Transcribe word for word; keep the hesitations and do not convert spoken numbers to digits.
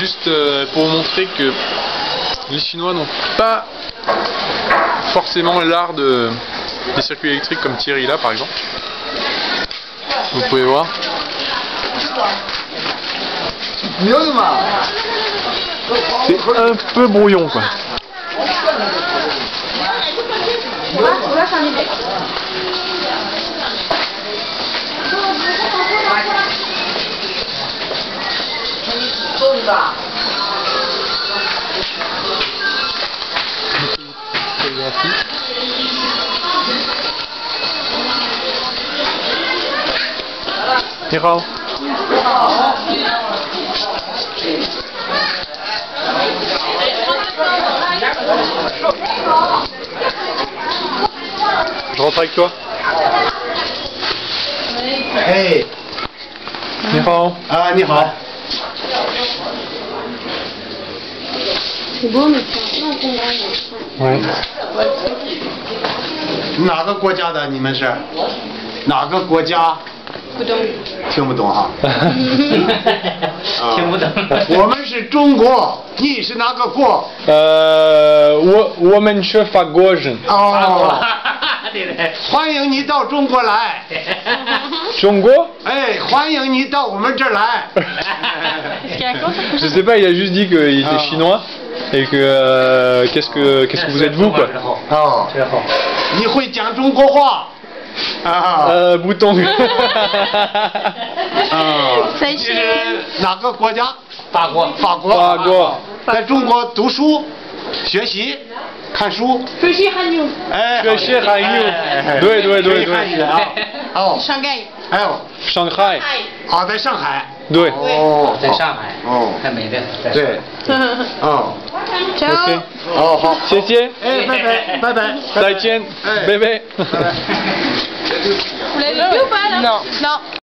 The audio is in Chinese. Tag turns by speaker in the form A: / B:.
A: juste euh, pour vous montrer que les Chinois n'ont pas forcément l'art de, des circuits électriques comme Thierry là par exemple. Vous pouvez voir. C'est un peu brouillon quoi. Ni hao. Je rentre avec toi.
B: Hey.
A: Ni hao.
B: Ah, ni hao.
C: C'est beau, mais c'est un peu encombrant.
A: Ouais.
B: 哪个国家的？你们是？哪个国家？
C: 不懂。
B: 听不懂哈。
D: 听不懂。
B: 我们是中国，你是哪个国？
A: 呃，我我们是法国人。
B: 哦。
D: 对对。
B: 欢迎你到中国来。
A: 中国？
B: 哎，欢迎你到我们这儿来。
A: Je sais pas, il a juste dit qu'il était chinois et que euh, qu'est-ce que qu'est-ce que vous êtes vous quoi.
B: 哦。你会讲中国话？啊。
A: 呃，不懂。
B: 啊。你是哪个国家？
D: 法国。
B: 法国。
A: 法国。
B: 在中国读书、学习、看书。
C: 学习汉语。
B: 哎。
A: 学习汉语。对对对对。
B: 哦。
C: 上海。
B: 还有。
A: 上海。
B: 啊，在上海。
A: 对。
B: 哦。
D: 在上海。
B: 哦。
D: 太美了。
B: 对。哦。
A: OK。
B: 哦好。
A: 谢谢。
B: 哎，拜拜拜拜。
A: 再见。拜拜。
C: Vous l'avez vu ou pas là? Non. Non.